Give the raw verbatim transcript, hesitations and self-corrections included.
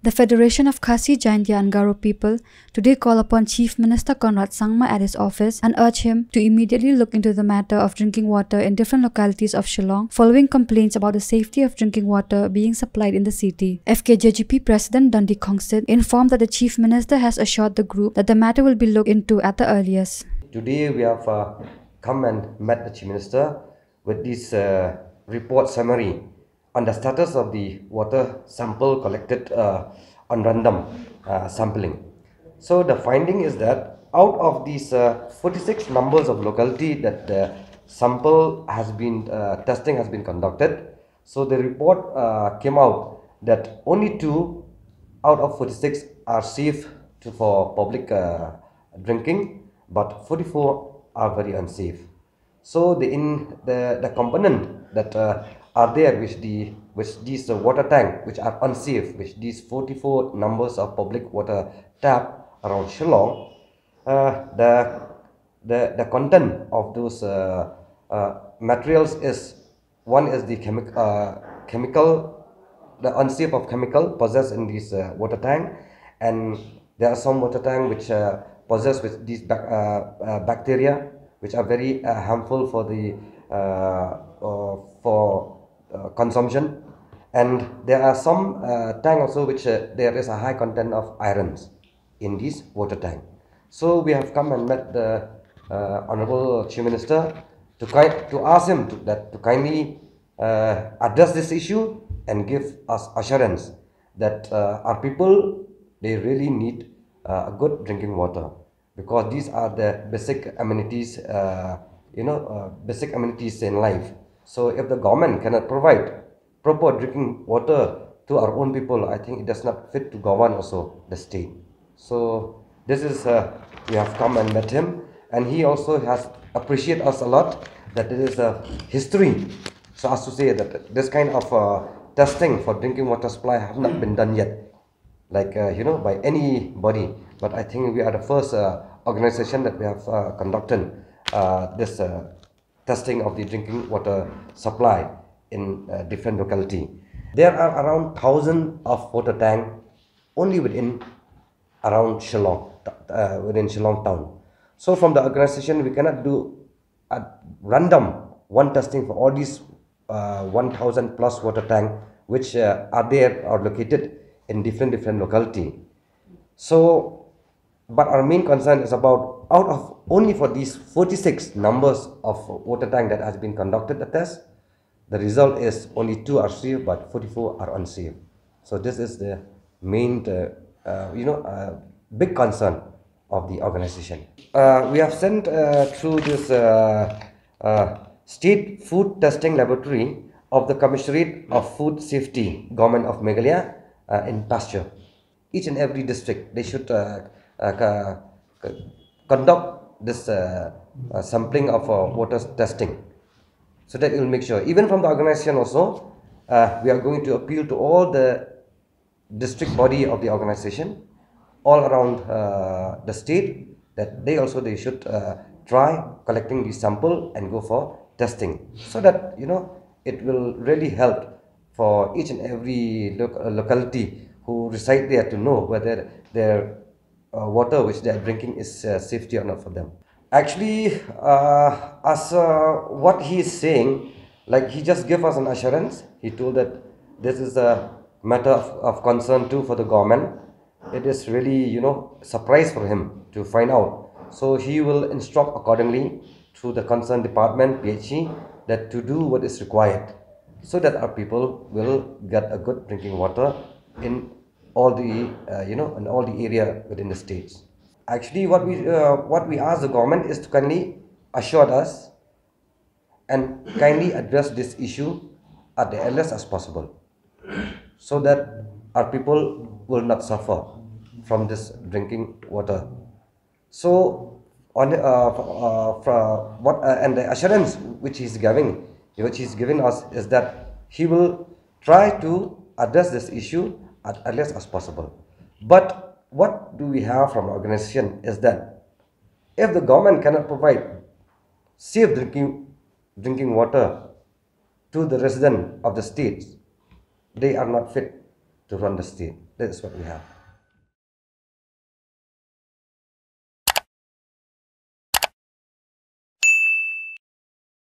The Federation of Khasi Jaintia and Garo people today call upon Chief Minister Conrad Sangma at his office and urge him to immediately look into the matter of drinking water in different localities of Shillong following complaints about the safety of drinking water being supplied in the city. F K J G P President Dundee Kongsit informed that the Chief Minister has assured the group that the matter will be looked into at the earliest. Today we have uh, come and met the Chief Minister with this uh, report summary on the status of the water sample collected uh, on random uh, sampling. So the finding is that out of these uh, forty-six numbers of locality that the sample has been uh, testing has been conducted, so the report uh, came out that only two out of forty-six are safe to, for public uh, drinking, but forty-four are very unsafe. So the in the the component that uh, are there which the which these uh, water tank which are unsafe, which these forty-four numbers of public water tap around Shillong, uh, the the the content of those uh, uh, materials is, one is the chemical uh, chemical the unsafe of chemical possessed in this uh, water tank, and there are some water tank which uh, possessed with these bac uh, uh, bacteria which are very uh, harmful for the uh, uh, for uh, consumption, and there are some uh, tank also which uh, there is a high content of irons in this water tank. So we have come and met the uh, Honorable Chief Minister to kind to ask him to, that to kindly uh, address this issue and give us assurance that uh, our people, they really need uh, good drinking water, because these are the basic amenities, uh, you know, uh, basic amenities in life. So if the government cannot provide proper drinking water to our own people, I think it does not fit to govern also the state. So this is, uh, we have come and met him, and he also has appreciated us a lot that it is a history. So as to say that this kind of uh, testing for drinking water supply have not been done yet, like uh, you know, by anybody. But I think we are the first uh, organization that we have uh, conducted uh, this uh, testing of the drinking water supply in uh, different locality. There are around thousand of water tank only within around Shillong, uh, within Shillong town. So from the organization, we cannot do a random one testing for all these uh, one thousand plus water tank which uh, are there or located in different different locality. So but our main concern is about, out of only for these forty-six numbers of water tank that has been conducted the test, the result is only two are safe but forty-four are unsafe. So this is the main uh, uh, you know uh, big concern of the organization. Uh, we have sent uh, through this uh, uh, State Food Testing Laboratory of the Commissariat of Food Safety, Government of Meghalaya uh, in Pasture. Each and every district, they should uh, uh, conduct this uh, uh, sampling of uh, water testing, so that it will make sure. Even from the organization also, uh, we are going to appeal to all the district body of the organization all around uh, the state, that they also they should uh, try collecting the sample and go for testing, so that you know it will really help for each and every lo uh, locality who reside there to know whether their uh, water which they are drinking is uh, safety or not for them. Actually, uh, as uh, what he is saying, like he just gave us an assurance. He told that this is a matter of, of concern too for the government. It is really, you know, surprise for him to find out. So he will instruct accordingly through the concerned department, P H E, that to do what is required, so that our people will get a good drinking water in all the, uh, you know, in all the area within the states. Actually, what we uh, what we ask the government is to kindly assure us and kindly address this issue at the earliest as possible, so that our people will not suffer from this drinking water. So, on uh, uh, from what uh, and the assurance which he is giving, which he is giving us, is that he will try to address this issue at earliest as possible. But what do we have from organization is that if the government cannot provide safe drinking drinking water to the resident of the states, they are not fit to run the state. That is what we have.